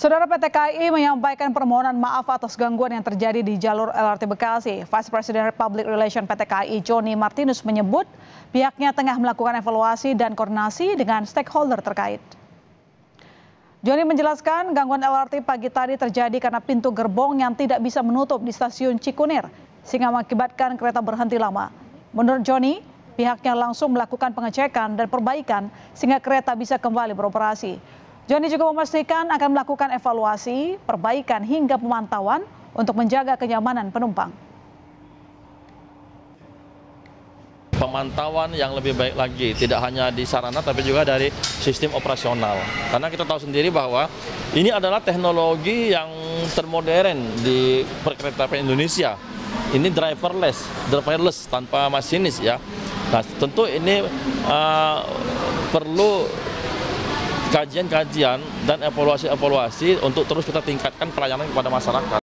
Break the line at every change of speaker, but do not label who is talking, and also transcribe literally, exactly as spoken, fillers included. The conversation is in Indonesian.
Saudara, P T K A I menyampaikan permohonan maaf atas gangguan yang terjadi di jalur L R T Bekasi. Vice President Public Relations P T K A I Joni Martinus menyebut pihaknya tengah melakukan evaluasi dan koordinasi dengan stakeholder terkait. Joni menjelaskan gangguan L R T pagi tadi terjadi karena pintu gerbong yang tidak bisa menutup di stasiun Cikunir, sehingga mengakibatkan kereta berhenti lama. Menurut Joni, pihaknya langsung melakukan pengecekan dan perbaikan sehingga kereta bisa kembali beroperasi. Joni juga memastikan akan melakukan evaluasi, perbaikan hingga pemantauan untuk menjaga kenyamanan penumpang.
Pemantauan yang lebih baik lagi, tidak hanya di sarana tapi juga dari sistem operasional. Karena kita tahu sendiri bahwa ini adalah teknologi yang termodern di perkeretaapian Indonesia. Ini driverless, driverless tanpa masinis ya. Nah, tentu ini uh, perlu kajian-kajian dan evaluasi-evaluasi untuk terus kita tingkatkan pelayanan kepada masyarakat.